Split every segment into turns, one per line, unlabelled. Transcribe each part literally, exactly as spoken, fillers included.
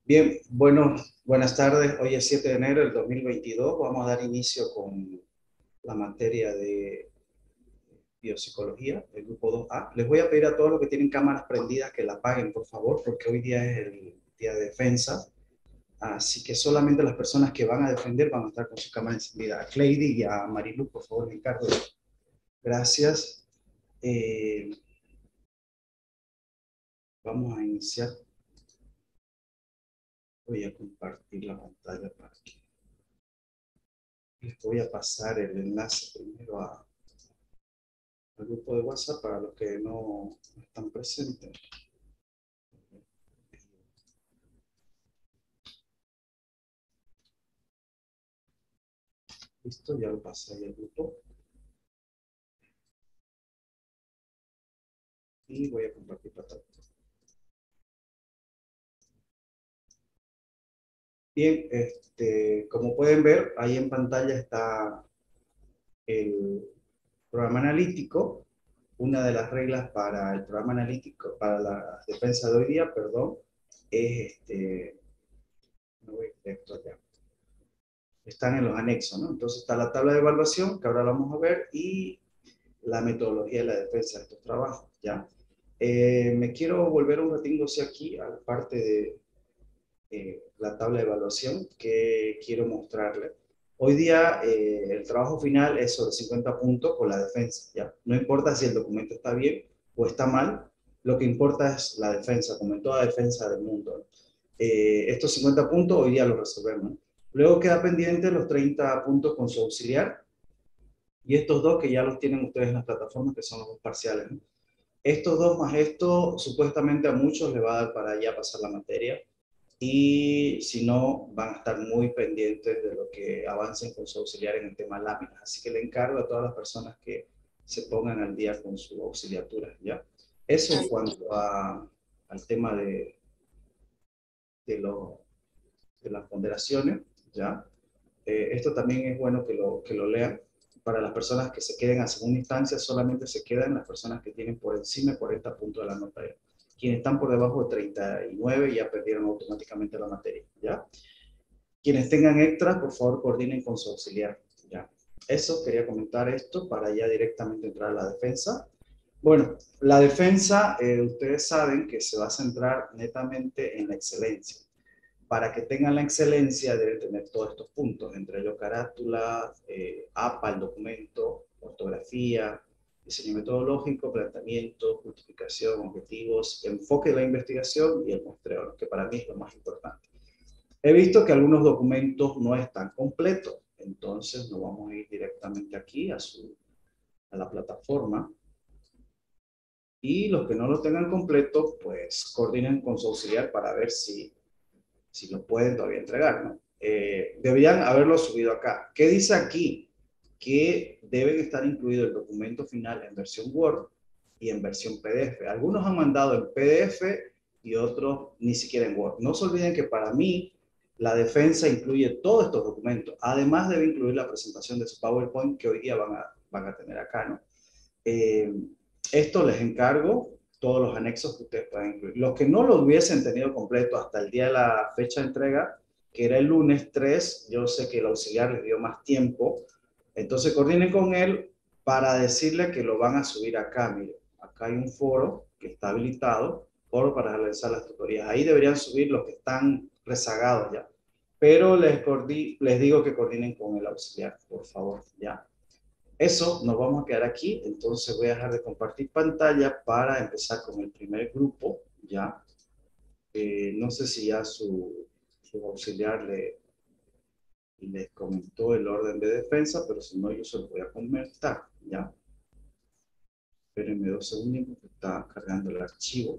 Bien, bueno, buenas tardes. Hoy es siete de enero del dos mil veintidós. Vamos a dar inicio con la materia de biopsicología, el grupo dos A. Les voy a pedir a todos los que tienen cámaras prendidas que la apaguen, por favor, porque hoy día es el día de defensa. Así que solamente las personas que van a defender van a estar con su cámara encendida. A Cleidy y a Marilu, por favor, me encargo. Gracias. Eh, Vamos a iniciar. Voy a compartir la pantalla para que les voy a pasar el enlace primero a al grupo de WhatsApp para los que no están presentes. Listo, ya lo pasé ahí al grupo. Y voy a compartir pantalla. Bien, este, como pueden ver, ahí en pantalla está el programa analítico. Una de las reglas para el programa analítico, para la defensa de hoy día, perdón, es este, no voy directo allá. Están en los anexos, ¿no? Entonces está la tabla de evaluación, que ahora la vamos a ver, y la metodología de la defensa de estos trabajos, ¿ya? Eh, me quiero volver un ratito hacia aquí, a la parte de eh, la tabla de evaluación que quiero mostrarle. Hoy día eh, el trabajo final es sobre cincuenta puntos con la defensa, ¿ya? No importa si el documento está bien o está mal, lo que importa es la defensa, como en toda defensa del mundo, ¿no? Eh, estos cincuenta puntos hoy día los resolvemos, ¿no? Luego queda pendiente los treinta puntos con su auxiliar, y estos dos que ya los tienen ustedes en las plataformas, que son los dos parciales, ¿no? Estos dos más esto, supuestamente a muchos les va a dar para ya pasar la materia, y si no, van a estar muy pendientes de lo que avancen con su auxiliar en el tema láminas. Así que le encargo a todas las personas que se pongan al día con su auxiliatura, ¿ya? Eso en cuanto a, al tema de, de, lo, de las ponderaciones, ¿ya? Eh, esto también es bueno que lo, que lo lean. Para las personas que se queden a segunda instancia, solamente se quedan las personas que tienen por encima de cuarenta puntos de la nota. Quienes están por debajo de treinta y nueve ya perdieron automáticamente la materia, ¿ya? Quienes tengan extras, por favor, coordinen con su auxiliar, ¿ya? Eso, quería comentar esto para ya directamente entrar a la defensa. Bueno, la defensa, eh, ustedes saben que se va a centrar netamente en la excelencia. Para que tengan la excelencia deben tener todos estos puntos, entre ellos carátula, eh, A P A, el documento, ortografía, diseño metodológico, planteamiento, justificación, objetivos, enfoque de la investigación y el muestreo, que para mí es lo más importante. He visto que algunos documentos no están completos, entonces nos vamos a ir directamente aquí a, su, a la plataforma, y los que no lo tengan completo, pues coordinen con su auxiliar para ver si si lo pueden todavía entregar, ¿no? Eh, deberían haberlo subido acá. ¿Qué dice aquí? Que deben estar incluido el documento final en versión Word y en versión P D F. Algunos han mandado en P D F y otros ni siquiera en Word. No se olviden que para mí la defensa incluye todos estos documentos. Además debe incluir la presentación de su PowerPoint que hoy día van a, van a tener acá, ¿no? Eh, Esto les encargo, todos los anexos que ustedes puedan incluir. Los que no lo hubiesen tenido completo hasta el día de la fecha de entrega, que era el lunes tres, yo sé que el auxiliar les dio más tiempo, entonces coordinen con él para decirle que lo van a subir acá. Miren, acá hay un foro que está habilitado, foro para realizar las tutorías. Ahí deberían subir los que están rezagados ya. Pero les, les digo que coordinen con el auxiliar, por favor, ya. Eso, nos vamos a quedar aquí, entonces voy a dejar de compartir pantalla para empezar con el primer grupo, ya. Eh, no sé si ya su, su auxiliar le, les comentó el orden de defensa, pero si no, yo se lo voy a comentar, ya. Espérenme dos segundos que está cargando el archivo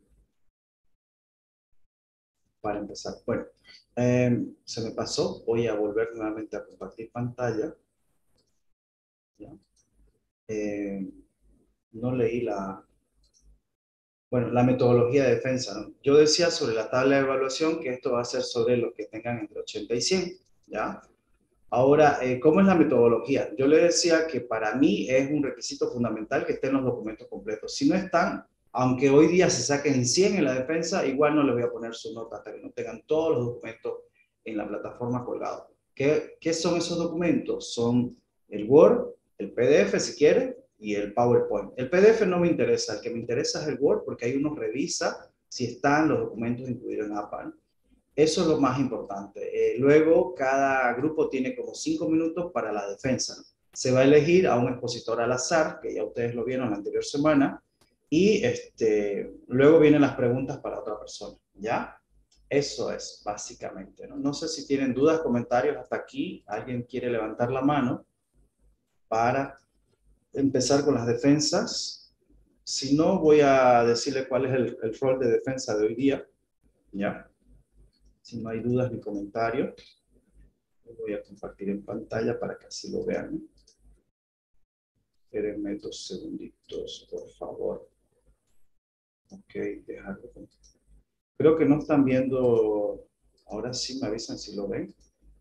para empezar. Bueno, eh, se me pasó, voy a volver nuevamente a compartir pantalla, ya. Eh, no leí la, Bueno, la metodología de defensa, ¿no? Yo decía sobre la tabla de evaluación que esto va a ser sobre los que tengan entre ochenta y cien, ¿ya? Ahora, eh, ¿cómo es la metodología? Yo le decía que para mí es un requisito fundamental que estén los documentos completos. Si no están, Aunque hoy día se saquen cien en la defensa, igual no les voy a poner su nota hasta que no tengan todos los documentos en la plataforma colgados. ¿Qué, qué son esos documentos? Son el Word, el P D F si quiere, y el PowerPoint. El P D F no me interesa, el que me interesa es el Word porque ahí uno revisa si están los documentos incluidos en A P A. Eso es lo más importante. Eh, luego, cada grupo tiene como cinco minutos para la defensa, ¿no? Se va a elegir a un expositor al azar, que ya ustedes lo vieron la anterior semana, y este, luego vienen las preguntas para otra persona, ¿ya? Eso es, básicamente, ¿no? No sé si tienen dudas, comentarios hasta aquí. ¿Alguien quiere levantar la mano para empezar con las defensas? Si no, voy a decirle cuál es el, el rol de defensa de hoy día, ¿ya? Si no hay dudas ni comentarios, lo voy a compartir en pantalla para que así lo vean. Espérenme dos segunditos, por favor. Ok, dejarlo. Creo que no están viendo. Ahora sí me avisan si lo ven.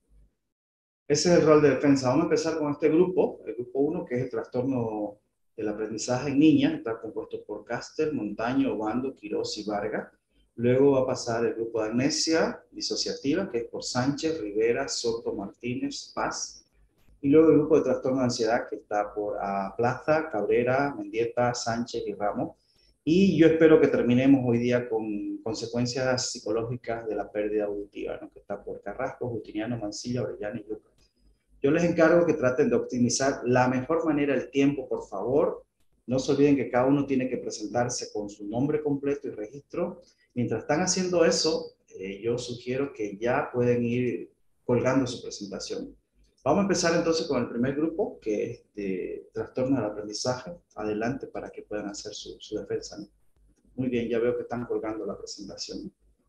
Ese es el rol de defensa. Vamos a empezar con este grupo, el grupo uno, que es el trastorno del aprendizaje en niñas. Está compuesto por Castel, Montaño, Obando, Quirós y Vargas. Luego va a pasar el grupo de amnesia disociativa, que es por Sánchez, Rivera, Soto, Martínez, Paz. Y luego el grupo de trastorno de ansiedad, que está por uh, Plaza, Cabrera, Mendieta, Sánchez y Ramos. Y yo espero que terminemos hoy día con consecuencias psicológicas de la pérdida auditiva, ¿no? Que está por Carrasco, Justiniano, Mancilla, Orellana y Lucas. Yo les encargo que traten de optimizar la mejor manera el tiempo, por favor. No se olviden que cada uno tiene que presentarse con su nombre completo y registro. Mientras están haciendo eso, eh, yo sugiero que ya pueden ir colgando su presentación. Vamos a empezar entonces con el primer grupo, que es de trastorno del aprendizaje. Adelante para que puedan hacer su, su defensa, ¿no? Muy bien, ya veo que están colgando la presentación.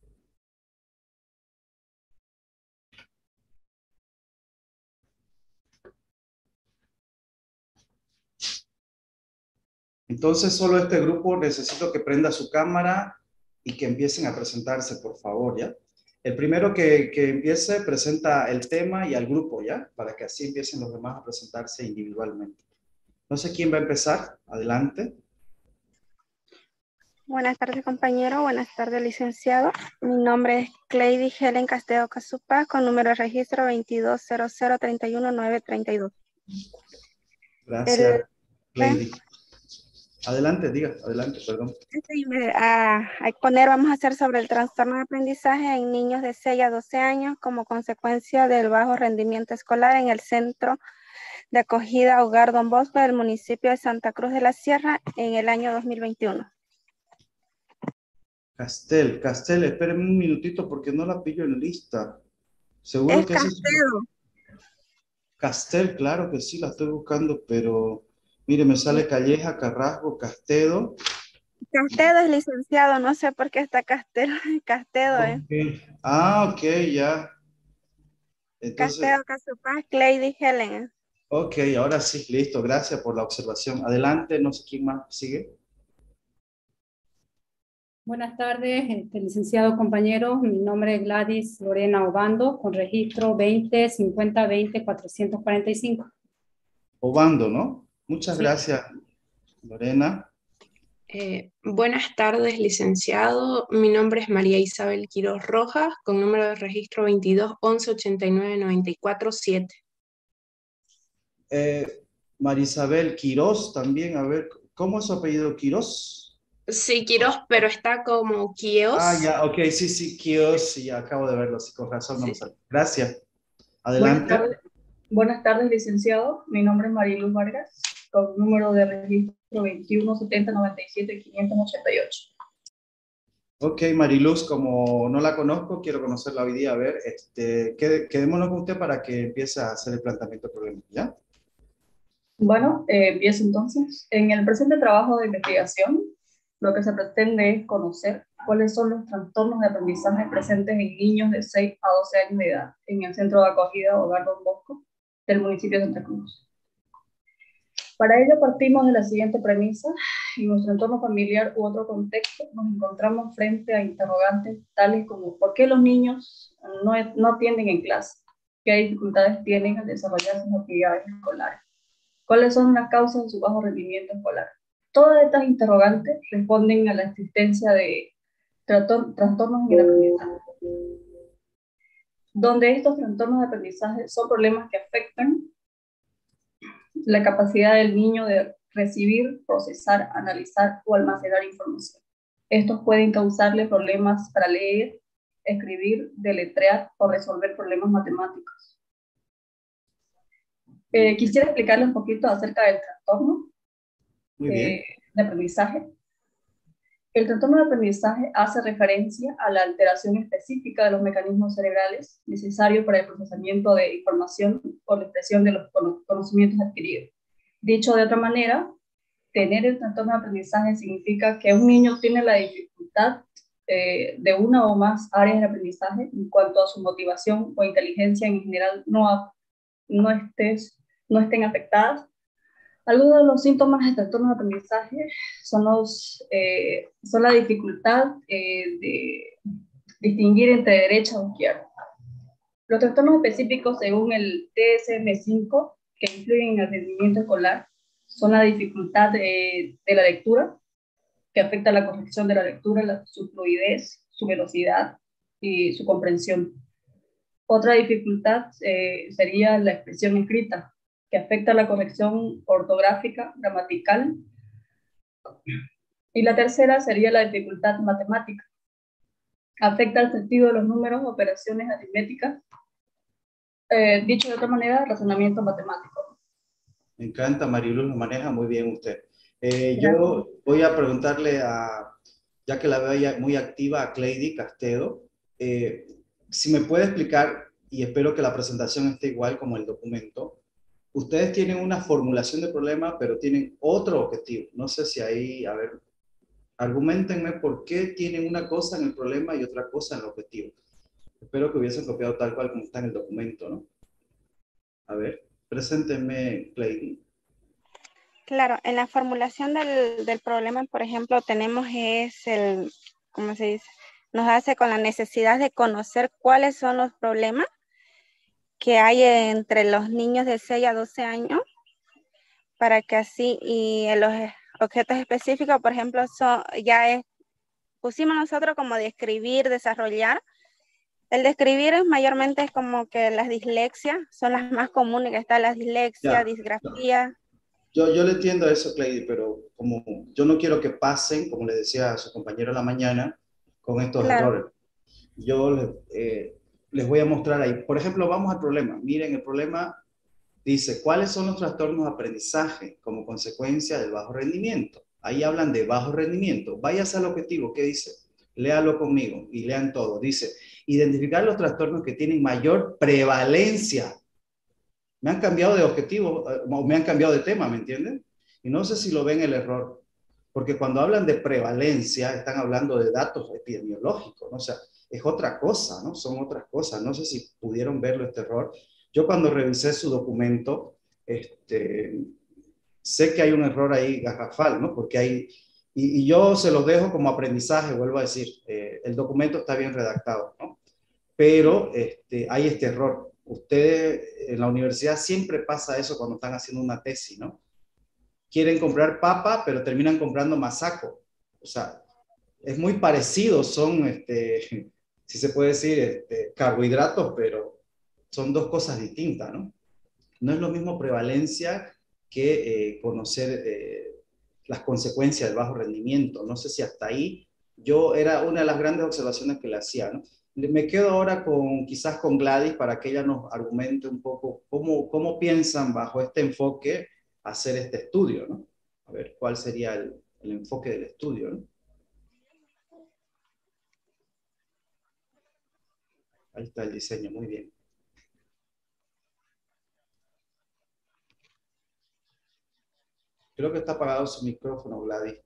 Entonces, solo este grupo necesito que prenda su cámara y que empiecen a presentarse, por favor, ¿ya? El primero que, que empiece presenta el tema y al grupo, ¿ya? Para que así empiecen los demás a presentarse individualmente. No sé quién va a empezar. Adelante.
Buenas tardes, compañero. Buenas tardes, licenciado. Mi nombre es Cleidy Helen Castedo Casupa, con número de registro veintidós cero cero treinta y uno nueve treinta y dos.
Gracias, Cleidy. Adelante, diga, adelante, perdón.
A, a exponer vamos a hacer sobre el trastorno de aprendizaje en niños de seis a doce años como consecuencia del bajo rendimiento escolar en el centro de acogida Hogar Don Bosco del municipio de Santa Cruz de la Sierra en el año dos mil veintiuno.
Castel, Castel, espérenme un minutito porque no la pillo en lista. Seguro
Es
que ese es...
Castedo.
Castel, claro que sí, la estoy buscando, pero mire, me sale Calleja, Carrasco, Castedo.
Castedo es licenciado, no sé por qué está Castedo, Castedo, ¿eh?
Okay. Ah, ok, ya. Entonces,
Castedo Casupá, Cleidy Helen.
ok, ahora sí, listo, gracias por la observación. Adelante, no sé quién más sigue.
Buenas tardes, este, licenciado compañero. Mi nombre es Gladys Lorena Obando, con registro veinte cincuenta veinte cuatrocientos cuarenta y cinco.
Obando, ¿no? Muchas
Sí.
gracias, Lorena.
Eh, buenas tardes, licenciado. Mi nombre es María Isabel Quiroz Rojas, con número de registro veintidós once ochenta y nueve noventa y cuatro siete.
Eh, Marisabel Quiroz también, a ver, ¿cómo es su apellido? ¿Quiroz?
Sí, Quiroz, pero está como Quios.
Ah, ya, ok, sí, sí, Quiroz, sí, acabo de verlo, sí, con razón no me
Sí.
sale. Gracias.
Buenas
Adelante.
tardes, buenas tardes, licenciado. Mi nombre es Mariluz Vargas, con número de registro veintiuno setenta noventa y siete quinientos ochenta y ocho.
Ok, Mariluz, como no la conozco, quiero conocerla hoy día. A ver, este, qued- quedémonos con usted para que empiece a hacer el planteamiento del problema, ¿ya?
Bueno, eh, empiezo entonces. En el presente trabajo de investigación, lo que se pretende es conocer cuáles son los trastornos de aprendizaje presentes en niños de seis a doce años de edad en el centro de acogida Hogar Don Bosco del municipio de Santa Cruz. Para ello partimos de la siguiente premisa: en nuestro entorno familiar u otro contexto nos encontramos frente a interrogantes tales como ¿por qué los niños no, no atienden en clase? ¿Qué dificultades tienen al desarrollar sus actividades escolares? ¿Cuáles son las causas de su bajo rendimiento escolar? Todas estas interrogantes responden a la existencia de trastornos en el aprendizaje, donde estos trastornos de aprendizaje son problemas que afectan la capacidad del niño de recibir, procesar, analizar o almacenar información. Estos pueden causarle problemas para leer, escribir, deletrear o resolver problemas matemáticos. Eh, quisiera explicarles un poquito acerca del trastorno eh, de aprendizaje. El trastorno de aprendizaje hace referencia a la alteración específica de los mecanismos cerebrales necesarios para el procesamiento de información o la expresión de los conocimientos adquiridos. Dicho de otra manera, tener el trastorno de aprendizaje significa que un niño tiene la dificultad eh, de una o más áreas de aprendizaje en cuanto a su motivación o inteligencia en general no, no, estés, no estén afectadas. Algunos de los síntomas de trastorno de aprendizaje son, los, eh, son la dificultad eh, de distinguir entre derecha o izquierda. Los trastornos específicos según el D S M cinco que influyen en el rendimiento escolar son la dificultad de, de la lectura, que afecta la corrección de la lectura, la, su fluidez, su velocidad y su comprensión. Otra dificultad eh, sería la expresión escrita, que afecta la corrección ortográfica, gramatical. Y la tercera sería la dificultad matemática. Afecta el sentido de los números, operaciones aritméticas. Eh, dicho de otra manera, razonamiento matemático.
Me encanta, Mariluz, lo maneja muy bien usted. Eh, yo voy a preguntarle a, ya que la veo ya muy activa, a Cleidy Castedo, eh, si me puede explicar, y espero que la presentación esté igual como el documento. Ustedes tienen una formulación de problema, pero tienen otro objetivo. No sé si ahí, a ver, argumentenme por qué tienen una cosa en el problema y otra cosa en el objetivo. Espero que hubiesen copiado tal cual como está en el documento, ¿no? A ver, preséntenme, Cleidy.
Claro, en la formulación del, del problema, por ejemplo, tenemos es el, ¿cómo se dice? Nos hace con la necesidad de conocer cuáles son los problemas que hay entre los niños de seis a doce años, para que así, y los objetos específicos, por ejemplo, son, ya es, pusimos nosotros como describir, desarrollar. El describir es mayormente es como que las dislexias son las más comunes, que está la dislexia,
Ya,
disgrafía.
Yo, yo le entiendo eso, Cleidy, pero como yo no quiero que pasen, como le decía a su compañero en la mañana, con estos
Claro.
errores. Yo les, eh, les voy a mostrar ahí. Por ejemplo, vamos al problema. Miren, el problema dice, ¿cuáles son los trastornos de aprendizaje como consecuencia del bajo rendimiento? Ahí hablan de bajo rendimiento. Váyase al objetivo. ¿Qué dice? Léalo conmigo y lean todo. Dice, identificar los trastornos que tienen mayor prevalencia. Me han cambiado de objetivo, o me han cambiado de tema, ¿me entienden? Y no sé si lo ven el error, porque cuando hablan de prevalencia, están hablando de datos epidemiológicos, ¿no? O sea, es otra cosa, ¿no? Son otras cosas. No sé si pudieron verlo este error. Yo cuando revisé su documento, este, sé que hay un error ahí garrafal, ¿no? Porque hay, y, y yo se los dejo como aprendizaje, vuelvo a decir, eh, el documento está bien redactado, ¿no? Pero este, hay este error. Ustedes en la universidad siempre pasa eso cuando están haciendo una tesis, ¿no? Quieren comprar papa, pero terminan comprando masaco. O sea, es muy parecido, son, este, si se puede decir, este, carbohidratos, pero son dos cosas distintas, ¿no? No es lo mismo prevalencia que eh, conocer eh, las consecuencias del bajo rendimiento. No sé si hasta ahí yo era una de las grandes observaciones que le hacía, ¿no? Me quedo ahora con, quizás con Gladys para que ella nos argumente un poco cómo, cómo piensan bajo este enfoque hacer este estudio, ¿no? A ver, ¿cuál sería el, el enfoque del estudio, ¿no? Ahí está el diseño, muy bien. Creo que está apagado su micrófono, Gladys.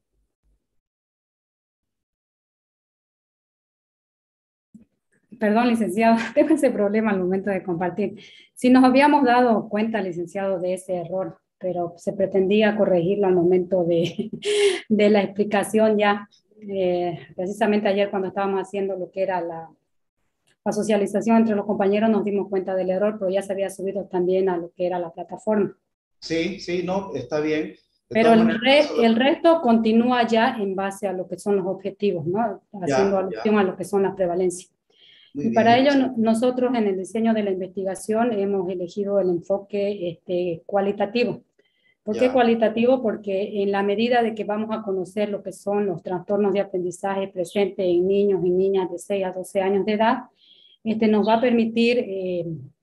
Perdón, licenciado, tengo ese problema al momento de compartir. Si nos habíamos dado cuenta, licenciado, de ese error, pero se pretendía corregirlo al momento de, de la explicación ya. Eh, precisamente ayer cuando estábamos haciendo lo que era la, la socialización entre los compañeros nos dimos cuenta del error, pero ya se había subido también a lo que era la plataforma.
Sí, sí, no, está bien. De
Pero
todas
el,
maneras,
re-
solo-
el resto continúa ya en base a lo que son los objetivos, ¿no? Haciendo
ya,
alusión
ya,
a lo que son las prevalencias.
muy
Y
bien.
para ello no- nosotros en el diseño de la investigación hemos elegido el enfoque este, cualitativo. ¿Por qué
Ya,
cualitativo? Porque en la medida de que vamos a conocer lo que son los trastornos de aprendizaje presentes en niños y niñas de seis a doce años de edad, este nos va a permitir, eh,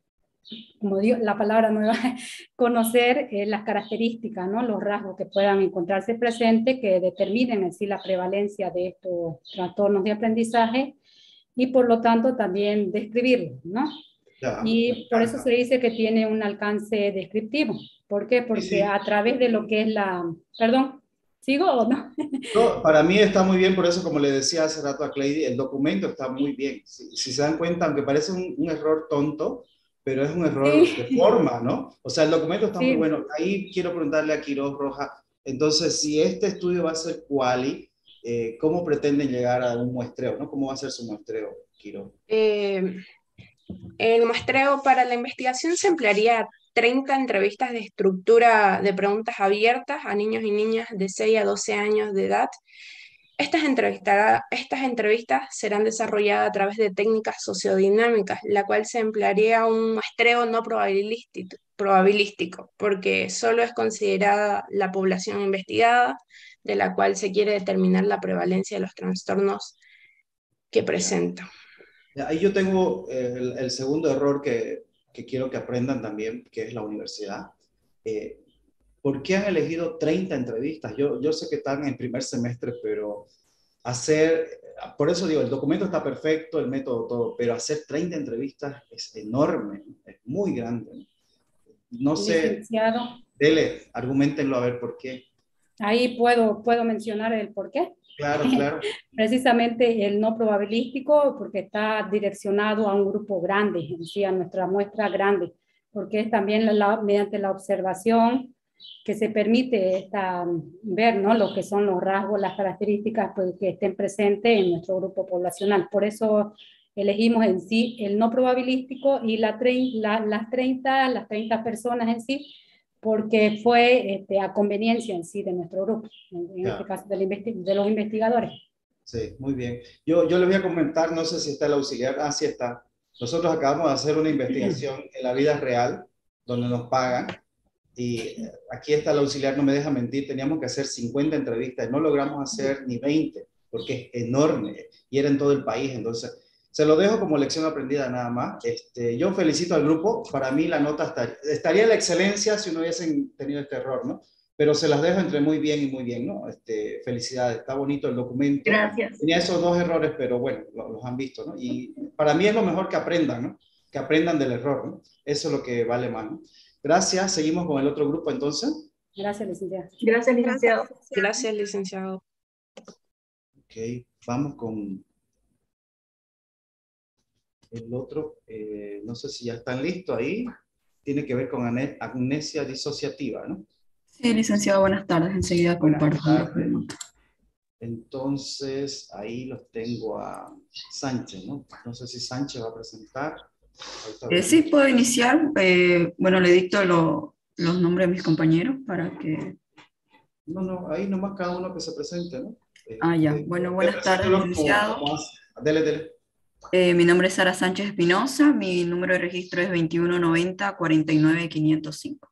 como digo, la palabra nueva, conocer eh, las características, ¿no? Los rasgos que puedan encontrarse presentes que determinen en sí la prevalencia de estos trastornos de aprendizaje y por lo tanto también describirlos, ¿no?
ya, me
Y por eso
encanta.
se dice que tiene un alcance descriptivo. ¿Por qué?
Sí,
Porque
sí.
a través de lo que es la... Perdón, ¿sigo o no?
No, para mí está muy bien, por eso como le decía hace rato a Cleidy, el documento está muy bien. Si, si se dan cuenta, aunque parece un, un error tonto, pero es un error de
Sí,
forma, ¿no? O sea, el documento está muy
sí.
bueno. Ahí quiero preguntarle a Quiroz Roja, entonces, si este estudio va a ser quali, eh, ¿cómo pretenden llegar a un muestreo, ¿no? ¿Cómo va a ser su muestreo, Quiroz?
Eh, el muestreo para la investigación se emplearía treinta entrevistas de estructura de preguntas abiertas a niños y niñas de seis a doce años de edad. Estas, entrevistará- estas entrevistas serán desarrolladas a través de técnicas sociodinámicas, la cual se emplearía un muestreo no probabilístico, probabilístico, porque solo es considerada la población investigada, de la cual se quiere determinar la prevalencia de los trastornos que
Ya.
presenta.
Ahí yo tengo eh, el, el segundo error que, que quiero que aprendan también, que es la universidad. Eh, ¿Por qué han elegido treinta entrevistas? Yo, yo sé que están en primer semestre, pero hacer, por eso digo, el documento está perfecto, el método todo, pero hacer treinta entrevistas es enorme, es muy grande. No, no sé,
Licenciado,
dele, argumentenlo a ver por qué.
ahí puedo, puedo mencionar el por qué.
Claro, claro.
Precisamente el no probabilístico, porque está direccionado a un grupo grande, en sí, a nuestra muestra grande, porque es también la, la, mediante la observación que se permite esta, ver, ¿no? Lo que son los rasgos, las características pues, que estén presentes en nuestro grupo poblacional. Por eso elegimos en sí el no probabilístico y la, la, las, treinta, las treinta personas en sí, porque fue este, a conveniencia en sí de nuestro grupo, en, en este caso de, la de los investigadores.
Sí, muy bien. Yo, yo les voy a comentar, no sé si está el auxiliar, ah, sí está. Nosotros acabamos de hacer una investigación en la vida real, donde nos pagan, y aquí está el auxiliar, no me deja mentir, teníamos que hacer cincuenta entrevistas, no logramos hacer ni veinte, porque es enorme, y era en todo el país, entonces, se lo dejo como lección aprendida nada más. Este, yo felicito al grupo, para mí la nota estaría, estaría en la excelencia si no hubiesen tenido este error, ¿no? Pero se las dejo entre muy bien y muy bien, ¿no? Este, felicidades, está bonito el documento.
Gracias.
Tenía esos dos errores, pero bueno, los, los han visto, ¿no? Y para mí es lo mejor que aprendan, ¿no? Que aprendan del error, ¿no? Eso es lo que vale más, ¿no? Gracias, seguimos con el otro grupo entonces.
Gracias, licenciada.
Gracias, licenciado.
Gracias, licenciado.
Ok, vamos con el otro. Eh, no sé si ya están listos ahí. Tiene que ver con amnesia disociativa, ¿no?
Sí, licenciado, buenas tardes. Enseguida comparto.
Buenas tardes. Entonces, ahí los tengo a Sánchez, ¿no? No sé si Sánchez va a presentar.
Eh, sí, puedo iniciar. Eh, bueno, le dicto lo, los nombres de mis compañeros para que...
No, no, ahí nomás cada uno que se presente, ¿no?
Ah, ya.
Eh,
Bueno, buenas tardes, licenciado.
Dele, dele.
Eh, mi nombre es Sara Sánchez Espinosa. Mi número de registro es veintiuno noventa cuarenta y nueve quinientos cinco.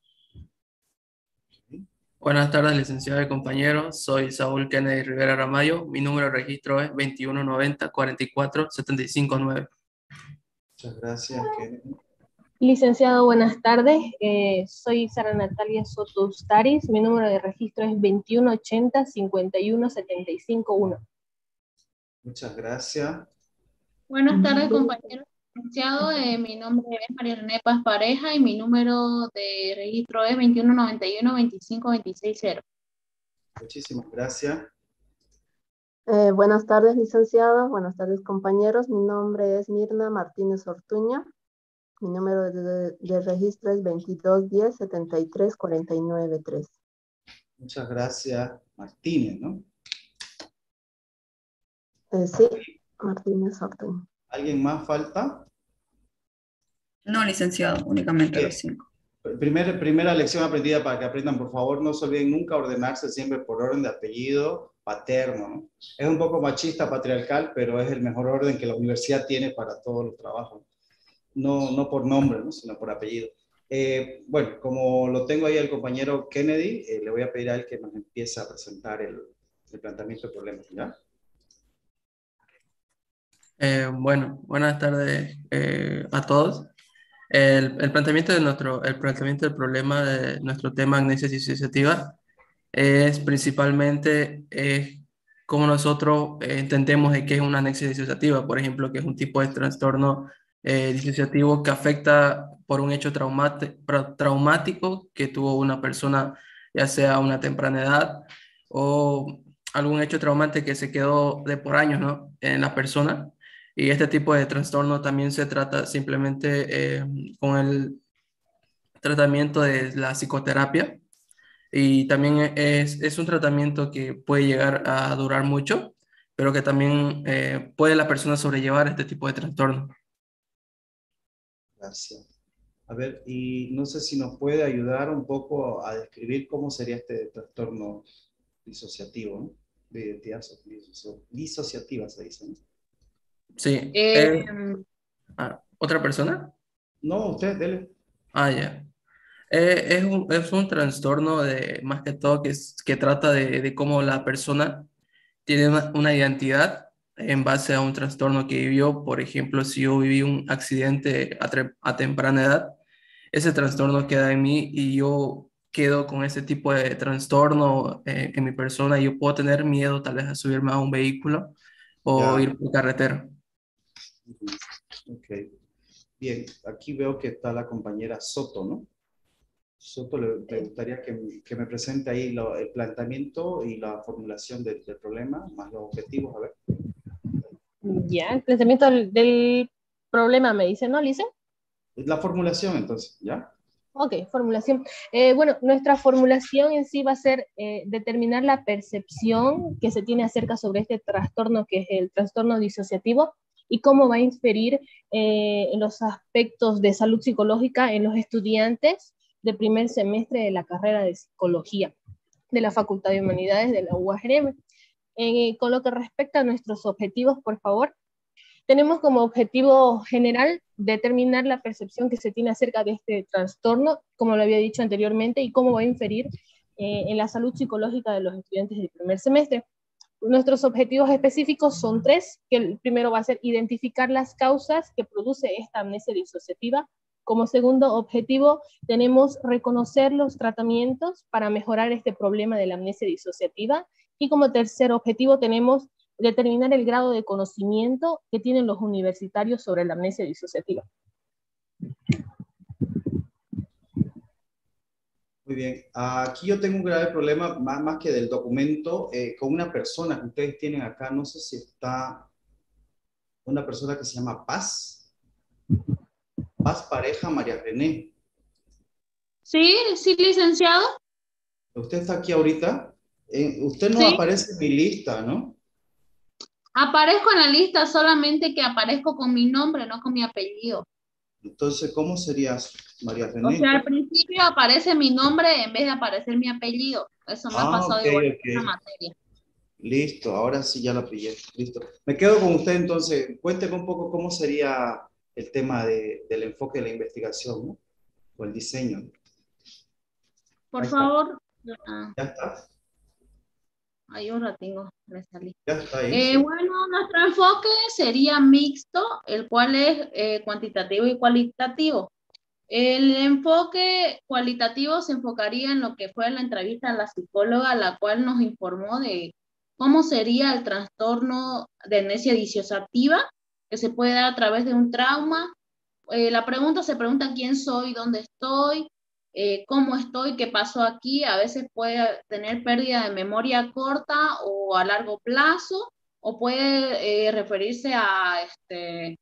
Buenas tardes, licenciado y compañeros. Soy Saúl Kennedy Rivera Ramayo. Mi número de registro es veintiuno noventa cuarenta y cuatro setenta y cinco nueve.
Muchas gracias, Kennedy.
Licenciado, buenas tardes. Eh, soy Sara Natalia Soto Ustaris. Mi número de registro es veintiuno ochenta cincuenta y uno setenta y cinco uno.
Muchas gracias.
Buenas tardes, compañeros. Licenciado, eh, mi nombre es María René Paz Pareja y mi número de registro es veintiuno noventa y uno veinticinco veintiséis cero.
Muchísimas gracias.
Eh, buenas tardes, licenciado. Buenas tardes, compañeros. Mi nombre es Mirna Martínez Ortuña. Mi número de, de registro es veintidós diez setenta y tres cuarenta y nueve tres.
Muchas gracias, Martínez, ¿no?
Eh, sí, Martínez Ortuña.
¿Alguien más falta?
No, licenciado, únicamente
Bien.
los cinco.
Primer, primera lección aprendida para que aprendan, por favor, no se olviden nunca ordenarse siempre por orden de apellido paterno, ¿no? Es un poco machista, patriarcal, pero es el mejor orden que la universidad tiene para todos los trabajos. No, no por nombre, ¿no? Sino por apellido. Eh, bueno, como lo tengo ahí el compañero Kennedy, eh, le voy a pedir a él que nos empiece a presentar el, el planteamiento de problemas, ¿ya?
Eh, bueno, buenas tardes eh, a todos. El, el planteamiento de nuestro, el planteamiento del problema de nuestro tema amnesia disociativa es principalmente eh, cómo nosotros eh, entendemos de qué es una amnesia disociativa, por ejemplo, que es un tipo de trastorno eh, disociativo que afecta por un hecho traumate- pra- traumático que tuvo una persona, ya sea a una temprana edad o algún hecho traumante que se quedó de por años, ¿no? En la persona. Y este tipo de trastorno también se trata simplemente eh, con el tratamiento de la psicoterapia. Y también es, es un tratamiento que puede llegar a durar mucho, pero que también eh, puede la persona sobrellevar este tipo de trastorno.
Gracias. A ver, y no sé si nos puede ayudar un poco a describir cómo sería este trastorno disociativo, ¿no? De identidad disoci- disociativa se dice, ¿no?
Sí.
Eh,
Eh, ah, ¿otra persona?
No, usted, dele.
Ah, ya. Eh, es un, es un trastorno de, más que todo, que, es- que trata de, de cómo la persona tiene una, una identidad en base a un trastorno que vivió. Por ejemplo, si yo viví un accidente a, tre- a temprana edad, ese trastorno queda en mí y yo quedo con ese tipo de trastorno eh, en mi persona y yo puedo tener miedo tal vez a subirme a un vehículo o
Ya.
ir por carretera.
Ok. Bien, aquí veo que está la compañera Soto, ¿no? Soto, le, le gustaría que, que me presente ahí lo- el planteamiento y la formulación del, del problema, más los objetivos, a ver.
Ya, el planteamiento del, del problema me dice, ¿no, Lisa?
La formulación, entonces, ¿ya?
Ok, formulación. Eh, bueno, nuestra formulación en sí va a ser eh, determinar la percepción que se tiene acerca sobre este trastorno que es el trastorno disociativo y cómo va a inferir eh, en los aspectos de salud psicológica en los estudiantes de primer semestre de la carrera de psicología de la Facultad de Humanidades de la U A R M. Eh, con lo que respecta a nuestros objetivos, por favor, tenemos como objetivo general determinar la percepción que se tiene acerca de este trastorno, como lo había dicho anteriormente, y cómo va a inferir eh, en la salud psicológica de los estudiantes del primer semestre. Nuestros objetivos específicos son tres, que el primero va a ser identificar las causas que produce esta amnesia disociativa. Como segundo objetivo, tenemos reconocer los tratamientos para mejorar este problema de la amnesia disociativa. Y como tercer objetivo tenemos determinar el grado de conocimiento que tienen los universitarios sobre la amnesia disociativa.
Muy bien. Aquí yo tengo un grave problema, más, más que del documento, eh, con una persona que ustedes tienen acá. No sé si está una persona que se llama Paz. Paz Pareja María René.
Sí, sí, licenciado.
Usted está aquí ahorita. Eh, usted no
Sí.
aparece en mi lista, ¿no?
Aparezco en la lista, solamente que aparezco con mi nombre, no con mi apellido.
Entonces, ¿cómo sería María
O
René?
sea, al principio aparece mi nombre en vez de aparecer mi apellido. Eso me ha
Ah,
pasado
ok,
igual en
ok.
esta materia.
Listo, ahora sí ya la pillé. Listo. Me quedo con usted entonces. Cuénteme un poco cómo sería el tema de, del enfoque de la investigación, ¿no? O el diseño.
Por
Ahí está.
favor. Ah,
Ya está.
ahí un ratingo me salí.
Ya está ahí.
Eh,
Sí.
bueno, nuestro enfoque sería mixto, el cual es eh, cuantitativo y cualitativo. El enfoque cualitativo se enfocaría en lo que fue la entrevista a la psicóloga, la cual nos informó de cómo sería el trastorno de amnesia disociativa, que se puede dar a través de un trauma. Eh, la pregunta se pregunta quién soy, dónde estoy, eh, cómo estoy, qué pasó aquí. A veces puede tener pérdida de memoria corta o a largo plazo, o puede eh, referirse a este,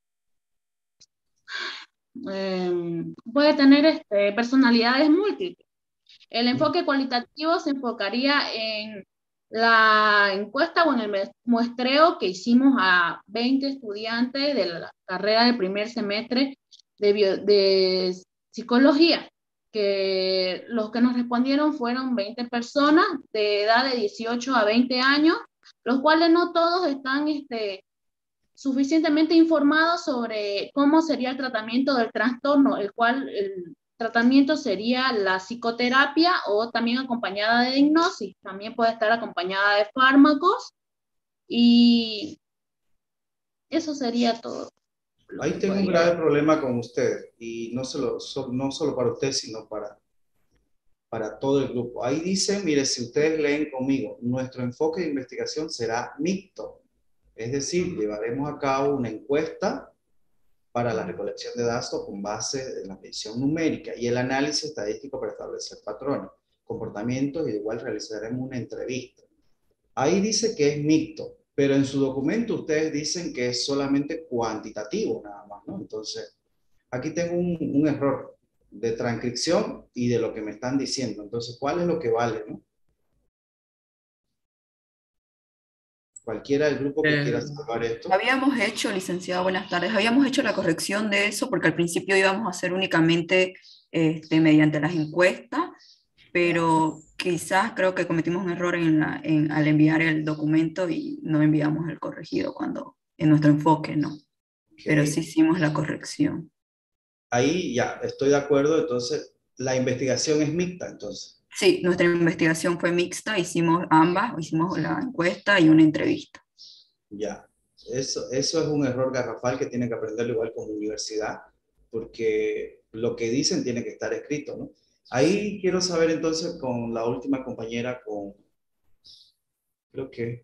eh, puede tener este, personalidades múltiples. El enfoque cualitativo se enfocaría en la encuesta o en el muestreo que hicimos a veinte estudiantes de la carrera del primer semestre de, bio, de psicología. que los que nos respondieron fueron veinte personas de edad de dieciocho a veinte años, los cuales no todos están este, suficientemente informados sobre cómo sería el tratamiento del trastorno, el cual el tratamiento sería la psicoterapia o también acompañada de hipnosis, también puede estar acompañada de fármacos y eso sería todo.
Ahí tengo un grave problema con usted y no solo, so, no solo para usted, sino para, para todo el grupo. Ahí dice, mire, si ustedes leen conmigo, nuestro enfoque de investigación será mixto, es decir, llevaremos a cabo una encuesta para la recolección de datos con base en la medición numérica y el análisis estadístico para establecer patrones, comportamientos y igual realizaremos una entrevista. Ahí dice que es mixto, pero en su documento ustedes dicen que es solamente cuantitativo nada más, ¿no? Entonces, aquí tengo un, un error de transcripción y de lo que me están diciendo. Entonces, ¿cuál es lo que vale, no? Cualquiera del grupo que
eh,
quiera salvar esto.
Habíamos hecho, licenciado, buenas tardes, habíamos hecho la corrección de eso porque al principio íbamos a hacer únicamente este, mediante las encuestas, pero quizás creo que cometimos un error en la, en, al enviar el documento y no enviamos el corregido cuando en nuestro enfoque, ¿no? Okay. Pero sí hicimos la corrección.
Ahí ya, estoy de acuerdo, entonces la investigación es mixta, entonces.
Sí, nuestra investigación fue mixta, hicimos ambas, hicimos la encuesta y una entrevista.
Ya, eso, eso es un error garrafal que tiene que aprenderlo igual como universidad, porque lo que dicen tiene que estar escrito, ¿no? Ahí quiero saber entonces con la última compañera, con, creo que,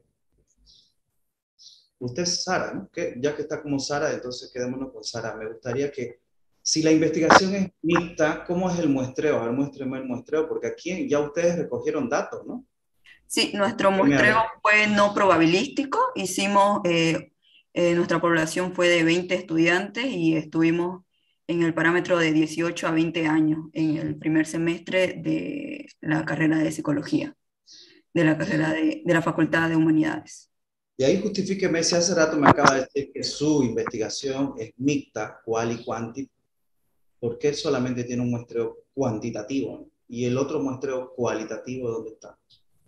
usted es Sara, ¿no? Que, ya que está como Sara, entonces quedémonos con Sara. Me gustaría que, si la investigación es mixta, ¿cómo es el muestreo? A ver, muéstreme el muestreo, porque aquí ya ustedes recogieron datos, ¿no?
Sí, nuestro muestreo fue no probabilístico, hicimos, eh, eh, nuestra población fue de veinte estudiantes y estuvimos en el parámetro de dieciocho a veinte años en el primer semestre de la carrera de psicología, de la carrera de, de la Facultad de Humanidades.
Y ahí justifíqueme si hace rato me acaba de decir que su investigación es mixta, cual y cuanti, ¿por qué solamente tiene un muestreo cuantitativo, ¿no? Y el otro muestreo cualitativo, ¿dónde está?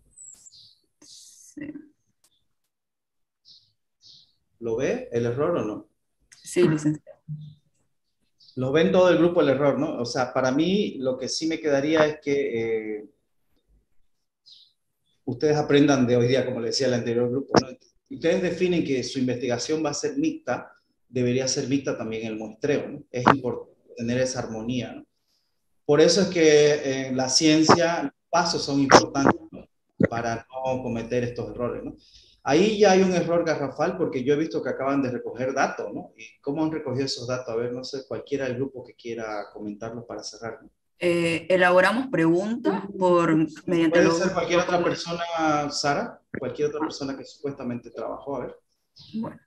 Sí.
¿Lo ve el error o no?
Sí, licenciado.
Lo ven todo el grupo el error, ¿no? O sea, para mí lo que sí me quedaría es que eh, ustedes aprendan de hoy día, como le decía el anterior grupo, ¿no? Ustedes definen que su investigación va a ser mixta, debería ser mixta también el muestreo, ¿no? Es importante tener esa armonía, ¿no? Por eso es que en la ciencia los pasos son importantes, ¿no? Para no cometer estos errores, ¿no? Ahí ya hay un error garrafal porque yo he visto que acaban de recoger datos, ¿no? ¿Y cómo han recogido esos datos? A ver, no sé, cualquiera del grupo que quiera comentarlo para cerrar, ¿no?
Eh, elaboramos preguntas por mediante
¿Puede
los...
ser cualquier otra persona, Sara? Cualquier otra persona que supuestamente trabajó, a ver.
Bueno.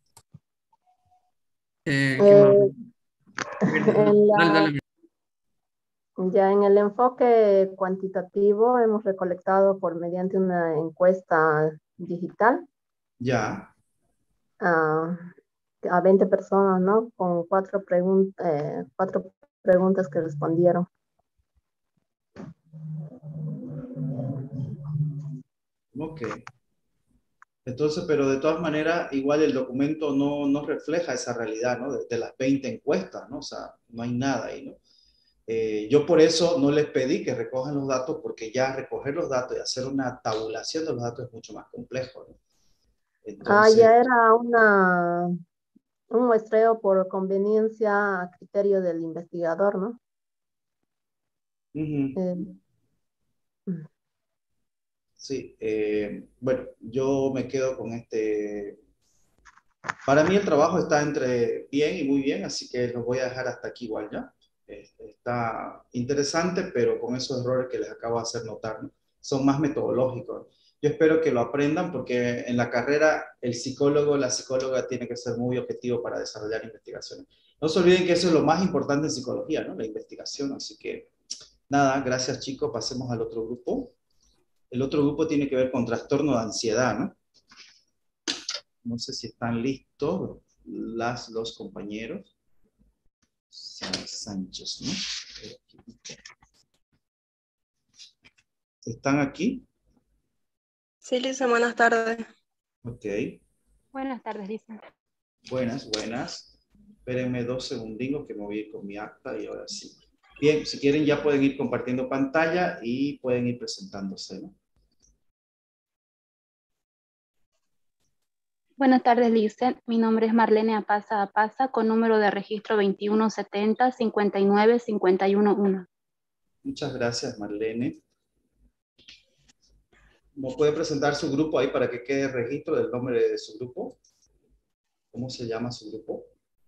Eh,
Eh,
dale,
la,
dale.
ya en el enfoque cuantitativo hemos recolectado por mediante una encuesta digital
Ya.
a, a veinte personas, ¿no? Con cuatro, pregun eh, cuatro preguntas que respondieron.
Ok. Entonces, pero de todas maneras, igual el documento no, no refleja esa realidad, ¿no? De, de las veinte encuestas, ¿no? O sea, no hay nada ahí, ¿no? Eh, yo por eso no les pedí que recojan los datos, porque ya recoger los datos y hacer una tabulación de los datos es mucho más complejo, ¿no? Entonces,
Ah, ya era una, un muestreo por conveniencia a criterio del investigador, ¿no?
uh-huh.
Eh,
Sí, eh, bueno, yo me quedo con este. Para mí el trabajo está entre bien y muy bien, así que los voy a dejar hasta aquí igual, ¿ya? Está interesante, pero con esos errores que les acabo de hacer notar, ¿no? Son más metodológicos. Yo espero que lo aprendan porque en la carrera el psicólogo, la psicóloga tiene que ser muy objetivo para desarrollar investigaciones. No se olviden que eso es lo más importante en psicología, ¿no? La investigación. Así que nada, gracias chicos, pasemos al otro grupo. El otro grupo tiene que ver con trastorno de ansiedad, ¿no? No sé si están listos las, los compañeros. Sánchez, ¿no? ¿Están aquí?
Sí, Lisa, buenas tardes.
Ok.
Buenas tardes, Lisa.
Buenas, buenas. Espérenme dos segunditos que me voy a ir con mi acta y ahora sí. Bien, si quieren ya pueden ir compartiendo pantalla y pueden ir presentándose, ¿no?
Buenas tardes, Lisa. Mi nombre es Marlene Apaza Apaza, con número de registro veintiuno setenta cincuenta y nueve cincuenta y uno uno.
Muchas gracias, Marlene. ¿No puede presentar su grupo ahí para que quede registro del nombre de su grupo? ¿Cómo se llama su grupo?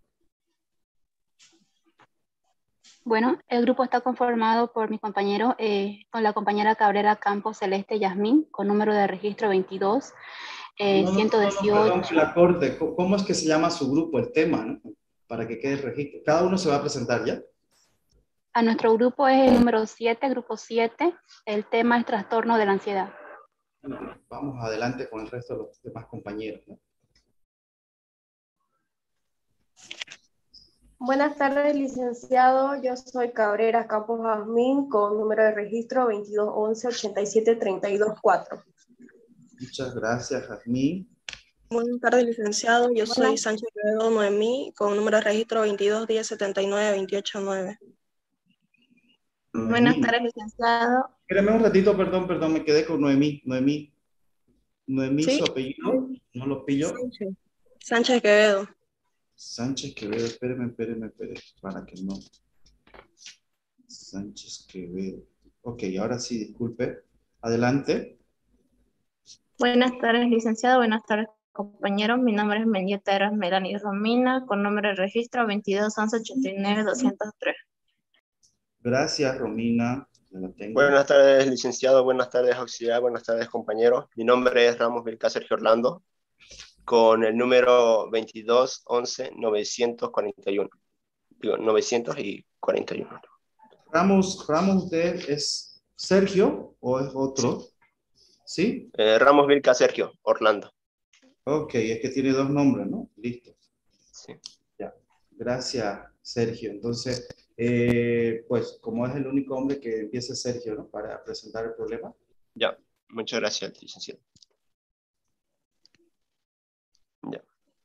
Bueno, el grupo está conformado por mi compañero, eh, con la compañera Cabrera Campos Celeste Yasmín, con número de registro veintidós eh,
No, no, no,
ciento
no, no, perdón,
dieciocho.
el acorde. ¿Cómo cómo es que se llama su grupo, el tema, ¿no? Para que quede registro. Cada uno se va a presentar ya.
A nuestro grupo es el número siete, grupo siete. El tema es trastorno de la ansiedad.
Vamos adelante con el resto de los demás compañeros, ¿no?
Buenas tardes, licenciado. Yo soy Cabrera Campos Jazmín, con número de registro veintidós once ochenta y siete treinta y dos cuatro.
Muchas gracias, Jazmín.
Buenas tardes, licenciado. Yo soy
Buenas.
Sánchez Quevedo Noemí, con número de registro veintidós diez setenta y nueve veintiocho nueve.
Buenas
Noemí.
tardes, licenciado.
Espérame un ratito, perdón, perdón, me quedé con Noemí. Noemí. Noemí,
¿Sí?
su apellido, no lo pillo.
Sánchez. Sánchez Quevedo.
Sánchez Quevedo, espéreme, espéreme, espéreme, para que no. Sánchez Quevedo. Ok, ahora sí, disculpe. Adelante.
Buenas tardes, licenciado. Buenas tardes, compañeros. Mi nombre es Mendieta Eras Melanie Romina, con número de registro veintidós once ochenta y nueve doscientos tres.
Gracias, Romina. Ya la tengo.
Buenas tardes, licenciado. Buenas tardes, auxiliar. Buenas tardes, compañeros. Mi nombre es Ramos Vilca Sergio Orlando, con el número veintidós once novecientos cuarenta y uno. Digo, novecientos cuarenta y uno.
Ramos, Ramos, ¿usted es Sergio o es otro? ¿Sí?
Eh, Ramos Vilca Sergio Orlando.
Ok, es que tiene dos nombres, ¿no? Listo.
Sí.
Ya. Gracias, Sergio. Entonces, eh, pues, como es el único hombre que empieza Sergio, ¿no? Para presentar el problema.
Ya, muchas gracias, licenciado. Ya.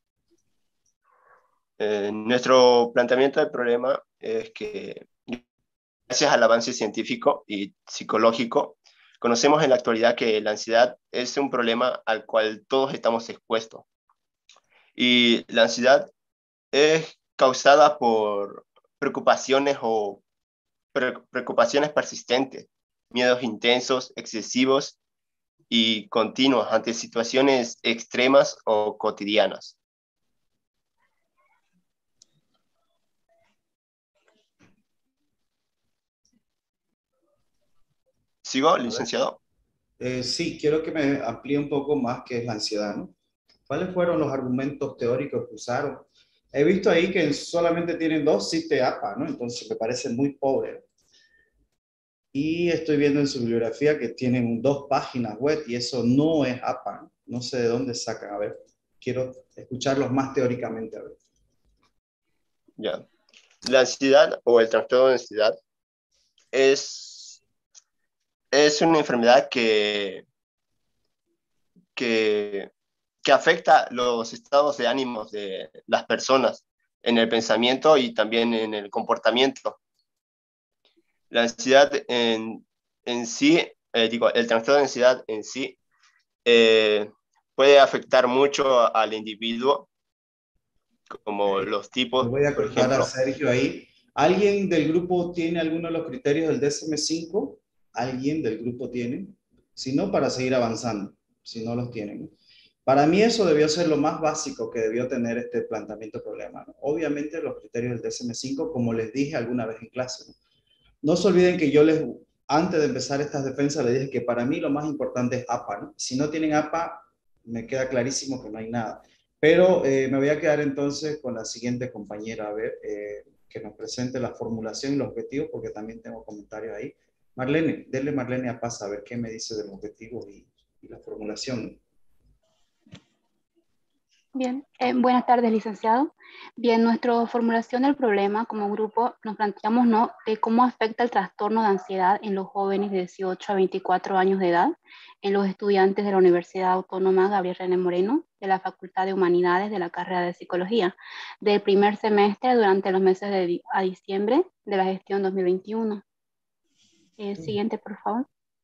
Eh, nuestro planteamiento del problema es que, gracias al avance científico y psicológico, conocemos en la actualidad que la ansiedad es un problema al cual todos estamos expuestos. Y la ansiedad es causada por preocupaciones o pre preocupaciones persistentes, miedos intensos, excesivos y continuos ante situaciones extremas o cotidianas. ¿Sigo, licenciado?
Eh, sí, quiero que me amplíe un poco más qué es la ansiedad, ¿no? ¿Cuáles fueron los argumentos teóricos que usaron? He visto ahí que solamente tienen dos C I T E A P A, ¿no? Entonces me parece muy pobre. Y estoy viendo en su bibliografía que tienen dos páginas web y eso no es A P A, ¿no? No sé de dónde sacan. A ver, quiero escucharlos más teóricamente, a ver.
Ya. La ansiedad o el trastorno de ansiedad es, es una enfermedad que, que, que afecta los estados de ánimos de las personas en el pensamiento y también en el comportamiento. La ansiedad en, en sí, eh, digo, el trastorno de ansiedad en sí eh, puede afectar mucho al individuo, como los tipos,
Le voy a
por
cortar
ejemplo.
a Sergio ahí. ¿Alguien del grupo tiene alguno de los criterios del D S M cinco? ¿Alguien del grupo tiene? Si no, para seguir avanzando, si no los tienen. Para mí eso debió ser lo más básico que debió tener este planteamiento de problema, ¿no? Obviamente los criterios del D S M cinco, como les dije alguna vez en clase, ¿no? No se olviden que yo les, antes de empezar estas defensas, les dije que para mí lo más importante es A P A, ¿no? Si no tienen A P A, me queda clarísimo que no hay nada. Pero eh, me voy a quedar entonces con la siguiente compañera, a ver, eh, que nos presente la formulación y los objetivos, porque también tengo comentarios ahí. Marlene, denle Marlene a Paz a ver qué me dice de los objetivos y, y la formulación.
Bien, eh, buenas tardes, licenciado. Bien, nuestra formulación del problema como grupo nos planteamos, ¿no?, de cómo afecta el trastorno de ansiedad en los jóvenes de dieciocho a veinticuatro años de edad, en los estudiantes de la Universidad Autónoma Gabriel René Moreno, de la Facultad de Humanidades de la carrera de Psicología, del primer semestre durante los meses de di- a diciembre de la gestión dos mil veintiuno. Eh, siguiente, por favor.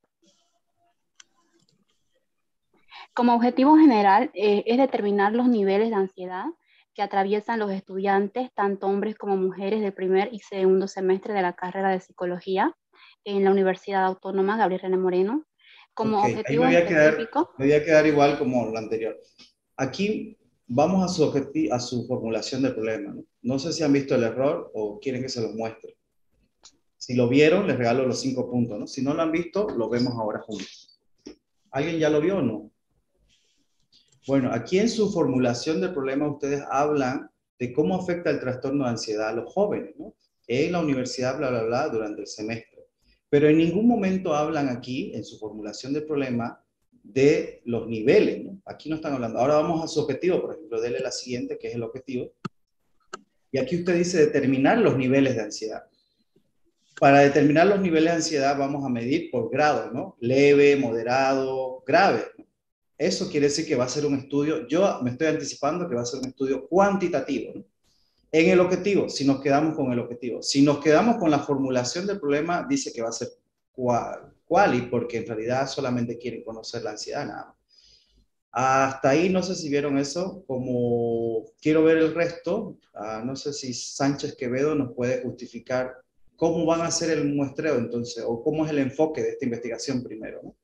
Como objetivo general, eh, es determinar los niveles de ansiedad que atraviesan los estudiantes, tanto hombres como mujeres, del primer y segundo semestre de la carrera de Psicología en la Universidad Autónoma Gabriel René Moreno. Como
Ok, ahí
objetivo
me voy a quedar,
específico,
me voy a quedar igual como lo anterior. Aquí vamos a su, objeti- a su formulación del problema, ¿no? No sé si han visto el error o quieren que se los muestre. Si lo vieron, les regalo los cinco puntos, ¿no? Si no lo han visto, lo vemos ahora juntos. ¿Alguien ya lo vio o no? Bueno, aquí en su formulación del problema ustedes hablan de cómo afecta el trastorno de ansiedad a los jóvenes, ¿no? En la universidad, bla, bla, bla, durante el semestre. Pero en ningún momento hablan aquí, en su formulación del problema, de los niveles, ¿no? Aquí no están hablando. Ahora vamos a su objetivo, por ejemplo, dele la siguiente, que es el objetivo. Y aquí usted dice determinar los niveles de ansiedad. Para determinar los niveles de ansiedad vamos a medir por grado, ¿no? Leve, moderado, grave, ¿no? Eso quiere decir que va a ser un estudio, yo me estoy anticipando que va a ser un estudio cuantitativo, ¿no? En el objetivo, si nos quedamos con el objetivo. Si nos quedamos con la formulación del problema, dice que va a ser quali, porque en realidad solamente quieren conocer la ansiedad, nada más. Hasta ahí no sé si vieron eso, como quiero ver el resto, uh, no sé si Sánchez Quevedo nos puede justificar cómo van a hacer el muestreo entonces, o cómo es el enfoque de esta investigación primero, ¿no?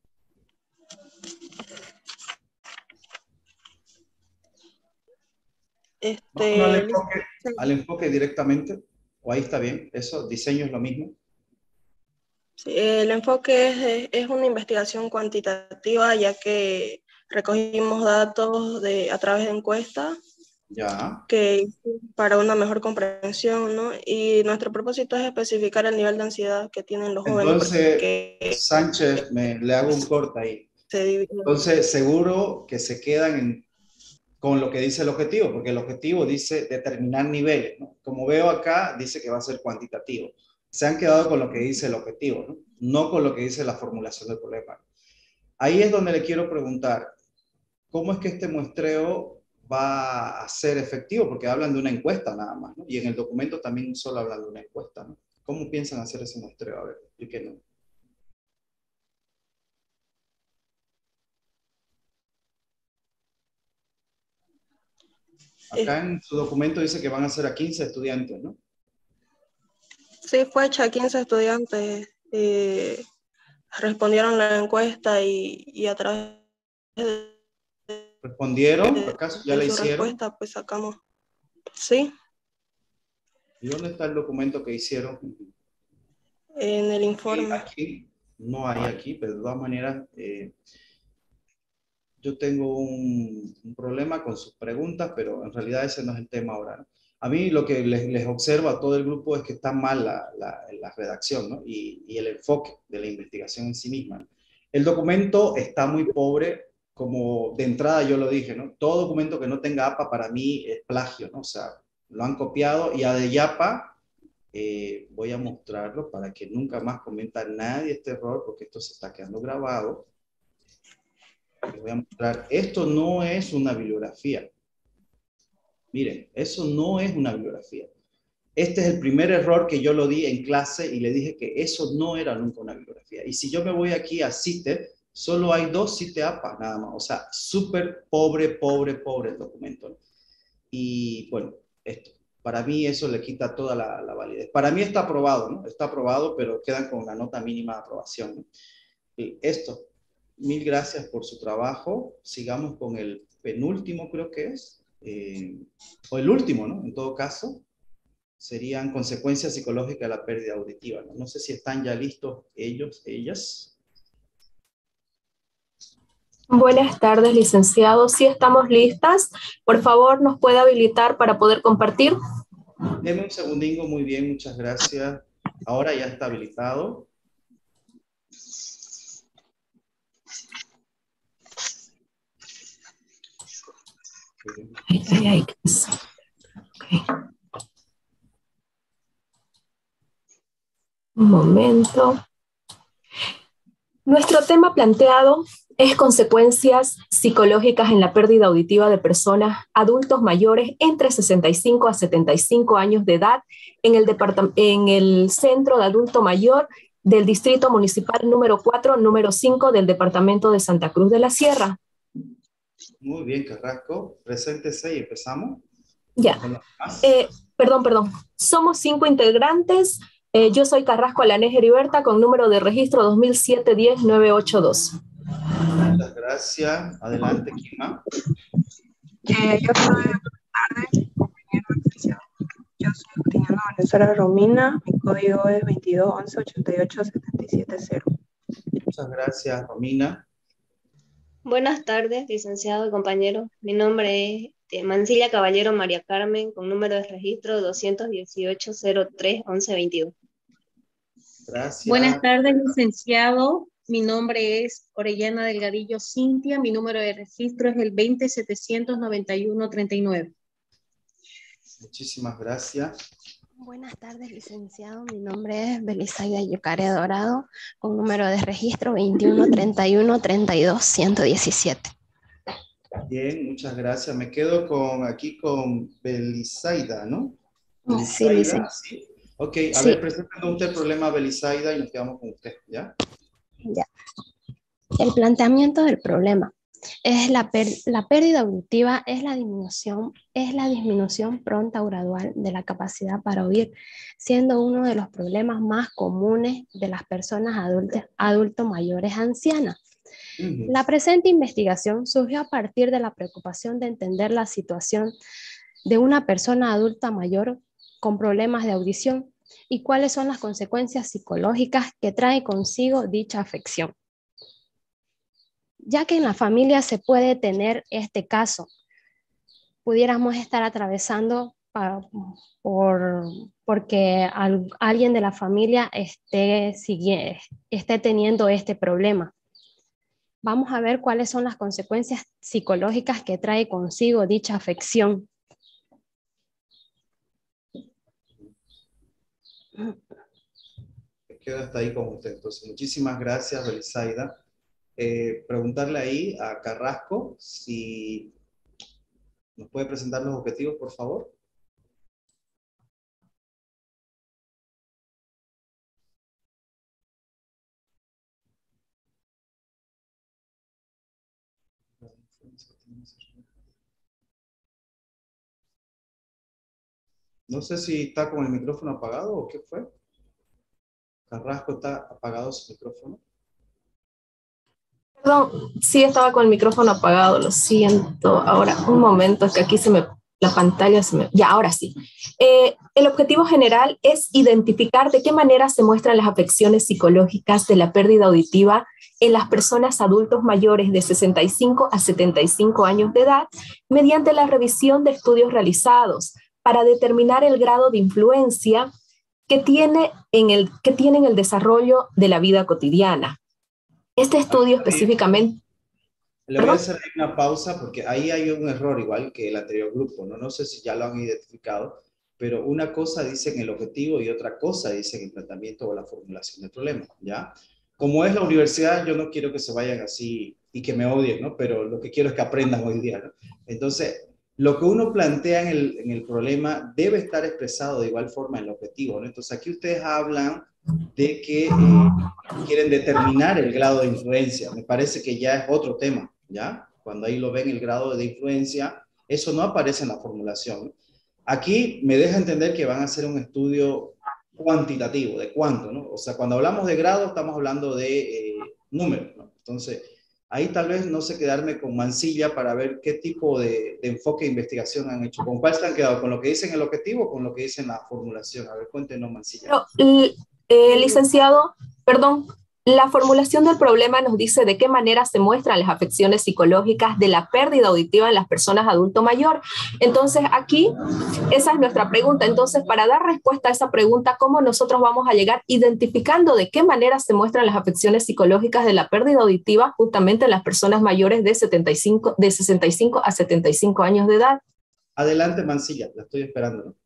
Este,
al enfoque, al enfoque directamente, o ahí está bien, eso, diseño es lo mismo.
Sí, el enfoque es, es una investigación cuantitativa, ya que recogimos datos de, a través de encuestas
ya.
que para una mejor comprensión, ¿no? Y nuestro propósito es especificar el nivel de ansiedad que tienen los jóvenes.
Entonces,
porque,
Sánchez, me, le hago un corte ahí. Entonces, seguro que se quedan en, con lo que dice el objetivo, porque el objetivo dice determinar niveles, ¿no? Como veo acá, dice que va a ser cuantitativo. Se han quedado con lo que dice el objetivo, ¿no? No con lo que dice la formulación del problema. Ahí es donde le quiero preguntar, ¿cómo es que este muestreo va a ser efectivo? Porque hablan de una encuesta nada más, ¿no? Y en el documento también solo hablan de una encuesta, ¿no? ¿Cómo piensan hacer ese muestreo? A ver, explíquenos. Acá en su documento dice que van a ser a quince estudiantes, ¿no?
Sí, fue hecha a quince estudiantes. Eh, respondieron la encuesta y, y a través de,
¿Respondieron? ¿Acaso ya la
su
hicieron?
respuesta, pues sacamos. Sí.
¿Y dónde está el documento que hicieron?
En el informe.
Aquí, no hay aquí, pero de todas maneras, eh, yo tengo un, un problema con sus preguntas, pero en realidad ese no es el tema ahora, ¿no? A mí lo que les, les observo a todo el grupo es que está mal la, la, la redacción, ¿no? y, y el enfoque de la investigación en sí misma, ¿no? El documento está muy pobre, como de entrada yo lo dije, ¿no? Todo documento que no tenga A P A para mí es plagio, ¿no? O sea, lo han copiado y a de Yapa eh, voy a mostrarlo para que nunca más cometa nadie este error, porque esto se está quedando grabado. Les voy a mostrar, esto no es una bibliografía. Miren, eso no es una bibliografía. Este es el primer error que yo lo di en clase y le dije que eso no era nunca una bibliografía. Y si yo me voy aquí a CITE, solo hay dos CITE A P A nada más. O sea, súper pobre, pobre, pobre el documento. Y bueno, esto. Para mí eso le quita toda la, la validez. Para mí está aprobado, ¿no? Está aprobado, pero quedan con la nota mínima de aprobación, ¿no? Y esto. Mil gracias por su trabajo. Sigamos con el penúltimo, creo que es. Eh, o el último, ¿no? En todo caso, serían consecuencias psicológicas de la pérdida auditiva, ¿no? No sé si están ya listos ellos, ellas.
Buenas tardes, licenciado. Sí, estamos listas. Por favor, ¿nos puede habilitar para poder compartir?
Deme un segundingo, muy bien, muchas gracias. Ahora ya está habilitado.
Ay, ay, ay, ¿qué es? Okay. Un momento. Nuestro tema planteado es consecuencias psicológicas en la pérdida auditiva de personas adultos mayores entre sesenta y cinco a setenta y cinco años de edad en el, en el Centro de Adulto Mayor del Distrito Municipal número cuatro, número cinco del Departamento de Santa Cruz de la Sierra.
Muy bien, Carrasco. Preséntese y empezamos.
Ya. Eh, perdón, perdón. Somos cinco integrantes. Eh, yo soy Carrasco Alanés Heriberta con número de registro dos mil siete diez nueve ocho dos.
Muchas gracias. Adelante, Kima.
Eh, yo soy, buenas tardes, compañero licenciado. Yo soy Cristiana Venezuela Romina. Mi código es veintidós once ochenta y ocho setenta y siete cero.
Muchas gracias, Romina.
Buenas tardes, licenciado y compañero. Mi nombre es eh, Mancilla Caballero María Carmen, con número de registro doscientos dieciocho cero tres once veintidós.
Gracias.
Buenas tardes, licenciado. Mi nombre es Orellana Delgadillo Cintia. Mi número de registro es el veinte setecientos noventa y uno treinta y nueve.
Muchísimas gracias.
Buenas tardes, licenciado. Mi nombre es Belisaida Yucare Dorado, con número de registro veintiuno treinta y uno treinta y dos ciento diecisiete.
Bien, muchas gracias. Me quedo con aquí con Belisaida, ¿no?
Sí, licenciado.
Sí. Ok, a
Sí.
ver, preséntanos usted el problema, Belisaida, y nos quedamos con usted, ¿ya?
Ya. El planteamiento del problema es la, per la pérdida auditiva es la disminución, es la disminución pronta o gradual de la capacidad para oír, siendo uno de los problemas más comunes de las personas adultas, adultos mayores ancianas. Uh-huh. La presente investigación surgió a partir de la preocupación de entender la situación de una persona adulta mayor con problemas de audición y cuáles son las consecuencias psicológicas que trae consigo dicha afección. Ya que en la familia se puede tener este caso, pudiéramos estar atravesando para, por, porque al, alguien de la familia esté, sigue, esté teniendo este problema. Vamos a ver cuáles son las consecuencias psicológicas que trae consigo dicha afección.
Me quedo hasta ahí con usted. Entonces, muchísimas gracias, Belisaida. Eh, preguntarle ahí a Carrasco si nos puede presentar los objetivos, por favor. No sé si está con el micrófono apagado o qué fue. Carrasco, ¿está apagado su micrófono?
Perdón, sí estaba con el micrófono apagado, lo siento. Ahora, un momento, es que aquí se me, la pantalla se me... Ya, ahora sí. Eh, el objetivo general es identificar de qué manera se muestran las afecciones psicológicas de la pérdida auditiva en las personas adultos mayores de sesenta y cinco a setenta y cinco años de edad mediante la revisión de estudios realizados para determinar el grado de influencia que tiene en el, que tiene en el desarrollo de la vida cotidiana. Este estudio específicamente...
Le voy a hacer una pausa porque ahí hay un error igual que el anterior grupo, ¿no? No sé si ya lo han identificado, pero una cosa dice en el objetivo y otra cosa dice en el tratamiento o la formulación del problema, ¿ya? Como es la universidad, yo no quiero que se vayan así y que me odien, ¿no? Pero lo que quiero es que aprendan hoy día, ¿no? Entonces, lo que uno plantea en el, en el problema debe estar expresado de igual forma en el objetivo, ¿no? Entonces, aquí ustedes hablan de que eh, quieren determinar el grado de influencia. Me parece que ya es otro tema, ¿ya? Cuando ahí lo ven, el grado de influencia, eso no aparece en la formulación. Aquí me deja entender que van a hacer un estudio cuantitativo, de cuánto, ¿no? O sea, cuando hablamos de grado, estamos hablando de eh, números, ¿no? Entonces, ahí tal vez no sé quedarme con Mancilla para ver qué tipo de, de enfoque de investigación han hecho. ¿Con cuál se han quedado? ¿Con lo que dice en el objetivo o con lo que dice en la formulación? A ver, cuéntenos, Mancilla.
Pero, eh, licenciado, perdón, La formulación del problema nos dice de qué manera se muestran las afecciones psicológicas de la pérdida auditiva en las personas adulto mayor. Entonces aquí, esa es nuestra pregunta. Entonces, para dar respuesta a esa pregunta, ¿cómo nosotros vamos a llegar identificando de qué manera se muestran las afecciones psicológicas de la pérdida auditiva justamente en las personas mayores de, setenta y cinco, de sesenta y cinco a setenta y cinco años de edad?
Adelante, Mancilla, la estoy esperando, ¿no?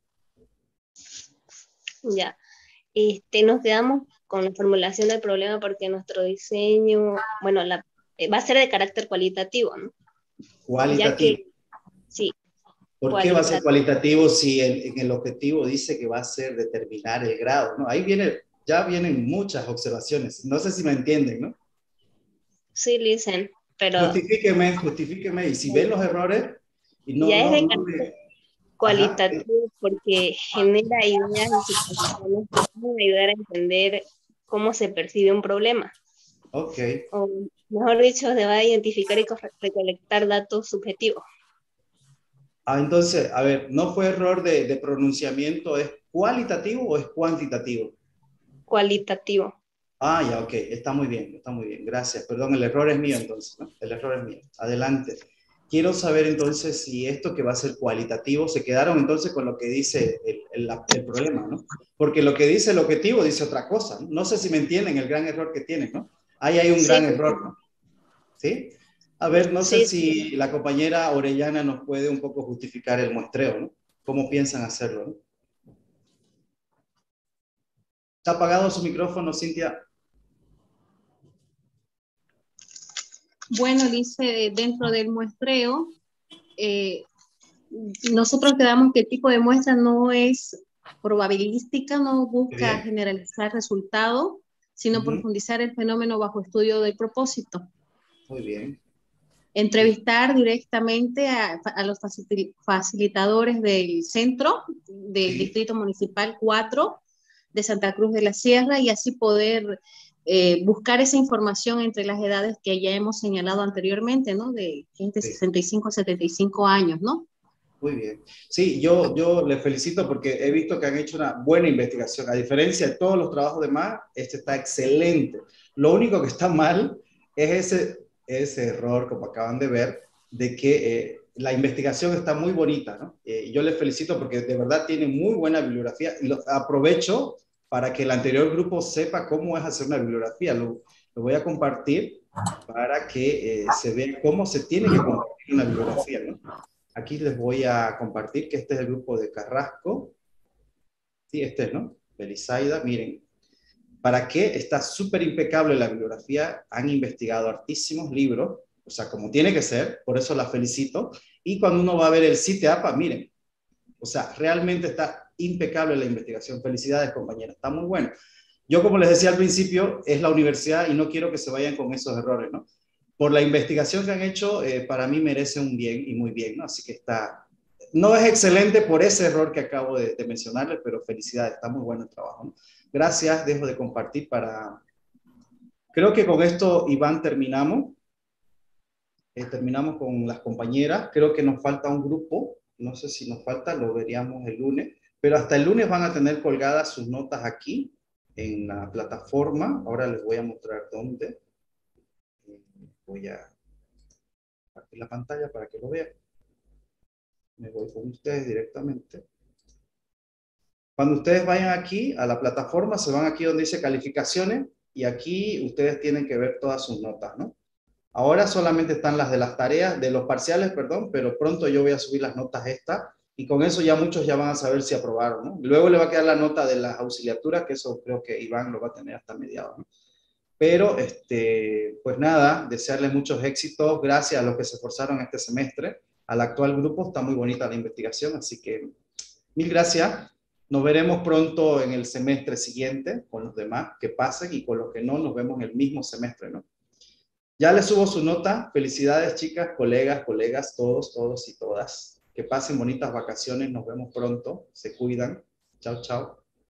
Ya, este, nos quedamos con la formulación del problema porque nuestro diseño, bueno, la, eh, va a ser de carácter cualitativo, ¿no?
Cualitativo.
Ya que, sí.
¿Por qué va a ser cualitativo si el, en el objetivo dice que va a ser determinar el grado, ¿no? Ahí viene, ya vienen muchas observaciones. No sé si me entienden, ¿no?
Sí, dicen, pero...
Justifíqueme, justifíqueme. Y si ven los errores... Y no,
ya
no,
es de
no
carácter
me...
cualitativo. Ajá. Porque genera ideas y situaciones que pueden ayudar a entender cómo se percibe un problema.
Ok.
O, mejor dicho, se va a identificar y recolectar datos subjetivos.
Ah, entonces, a ver, ¿no fue error de, de pronunciamiento? ¿Es cualitativo o es cuantitativo?
Cualitativo.
Ah, ya, ok. Está muy bien, está muy bien. Gracias. Perdón, el error es mío entonces, ¿no? El error es mío. Adelante. Quiero saber entonces si esto que va a ser cualitativo, se quedaron entonces con lo que dice el, el, el problema, ¿no? Porque lo que dice el objetivo dice otra cosa, ¿no? No sé si me entienden el gran error que tienen, ¿no? Ahí hay un
Sí.
gran error, ¿no? ¿Sí? A ver, no sé
Sí.
si la compañera Orellana nos puede un poco justificar el muestreo, ¿no? ¿Cómo piensan hacerlo, no? ¿Está apagado su micrófono, Cintia?
Bueno, dice, dentro del muestreo, eh, nosotros quedamos que el tipo de muestra no es probabilística, no busca
Bien.
generalizar resultados, sino
Uh-huh.
profundizar el fenómeno bajo estudio del propósito.
Muy bien.
Entrevistar directamente a, a los facilitadores del centro, del
Sí.
Distrito Municipal cuatro de Santa Cruz de la Sierra, y así poder eh, buscar esa información entre las edades que ya hemos señalado anteriormente, ¿no? De gente de
Sí.
sesenta y cinco a setenta y cinco años, ¿no?
Muy bien. Sí, yo, yo les felicito porque he visto que han hecho una buena investigación. A diferencia de todos los trabajos demás, este está excelente. Lo único que está mal es ese, ese error, como acaban de ver, de que eh, la investigación está muy bonita, ¿no? Eh, yo les felicito porque de verdad tienen muy buena bibliografía y lo, aprovecho para que el anterior grupo sepa cómo es hacer una bibliografía. Lo, lo voy a compartir para que eh, se vea cómo se tiene que compartir una bibliografía, ¿no? Aquí les voy a compartir que este es el grupo de Carrasco. Sí, este es, ¿no? Belisaida, miren. ¿Para qué? Está súper impecable la bibliografía. Han investigado hartísimos libros, o sea, como tiene que ser, por eso la felicito. Y cuando uno va a ver el CITEAPA, miren, o sea, realmente está impecable la investigación. Felicidades, compañeras, está muy bueno. Yo, como les decía al principio, es la universidad y no quiero que se vayan con esos errores, ¿no? Por la investigación que han hecho, eh, para mí merece un bien y muy bien, ¿no? Así que está, no es excelente por ese error que acabo de, de mencionarles, pero felicidades, está muy bueno el trabajo, ¿no? Gracias, dejo de compartir para... Creo que con esto, Iván, terminamos. Eh, terminamos con las compañeras. Creo que nos falta un grupo, no sé si nos falta, lo veríamos el lunes, pero hasta el lunes van a tener colgadas sus notas aquí en la plataforma. Ahora les voy a mostrar dónde. Voy a compartir la pantalla para que lo vean. Me voy con ustedes directamente. Cuando ustedes vayan aquí a la plataforma, se van aquí donde dice calificaciones y aquí ustedes tienen que ver todas sus notas, ¿no? Ahora solamente están las de las tareas, de los parciales, perdón, pero pronto yo voy a subir las notas estas y con eso ya muchos ya van a saber si aprobaron, ¿no? Luego le va a quedar la nota de las auxiliaturas, que eso creo que Iván lo va a tener hasta mediados, ¿no? Pero, este, pues nada, desearles muchos éxitos. Gracias a los que se esforzaron este semestre. Al actual grupo está muy bonita la investigación, así que mil gracias. Nos veremos pronto en el semestre siguiente con los demás que pasen y con los que no, nos vemos en el mismo semestre, ¿no? Ya les subo su nota. Felicidades, chicas, colegas, colegas, todos, todos y todas. Que pasen bonitas vacaciones. Nos vemos pronto. Se cuidan. Chao, chao.